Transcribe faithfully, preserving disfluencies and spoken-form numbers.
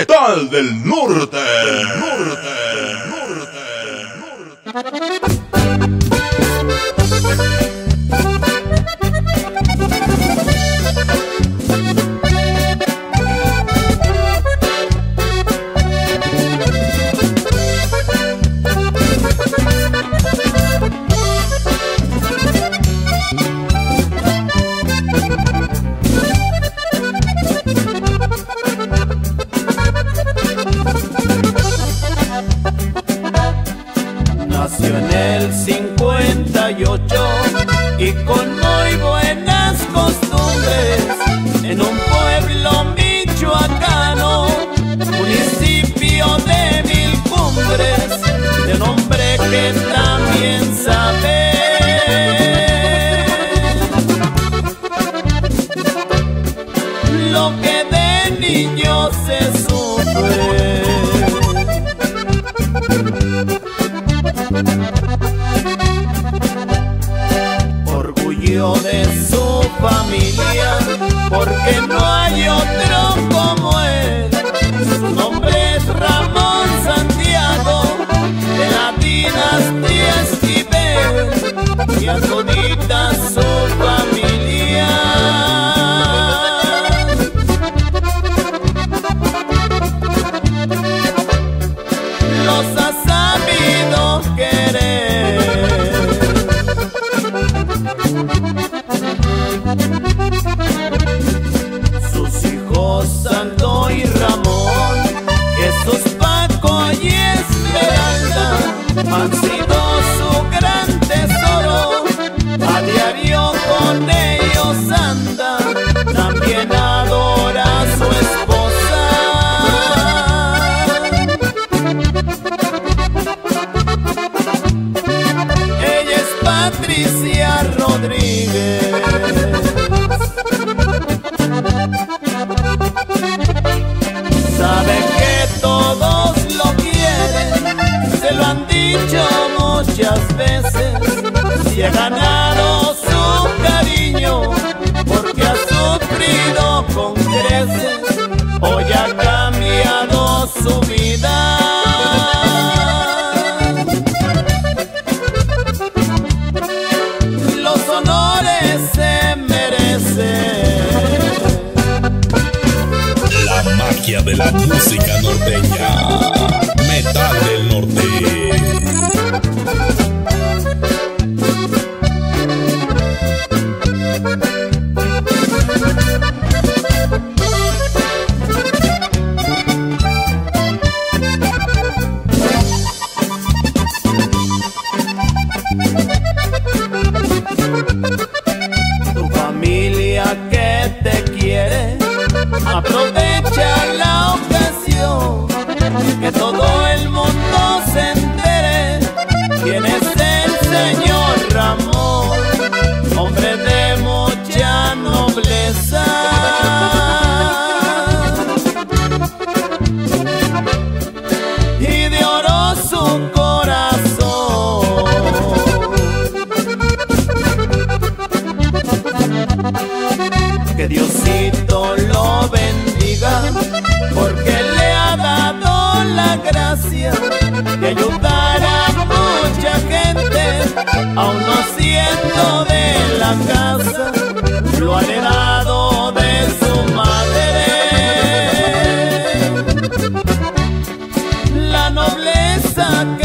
Metal del Norte. Del norte, del norte, del norte. Nació en el cincuenta y ocho y con muy buenas costumbres en un pueblo michoacano, municipio de Mil Cumbres, de un hombre que también sabe lo que de niño se sufre. Orgullo de su familia, porque no hay otro como él. Su nombre es Ramón Santiago, de la dinastía Esquivel, y a todita su familia los ha sabido querer. Sus hijos Santo y Ramón, Jesús, Paco y Esmeralda, han sido su gran tesoro. A diario con ellos anda, también adora a su esposa. Ella es Patricia Rodríguez. Sabe que todos lo quieren, se lo han dicho muchas veces, y ha ganado su cariño porque ha sufrido con creces. Hoy ha cambiado su vida. Los honores se merecen. La magia de la música norteña. Metal del Norte. Tu familia que te quiere, aprovecha la ocasión, que todo el mundo se entere quién es el señor Ramón, hombre de mucha nobleza. Y de oro su corazón. Que Diosito lo bendiga, porque le ha dado la gracia de ayudar a mucha gente, aun no siendo de la casa, lo ha heredado de su madre. La nobleza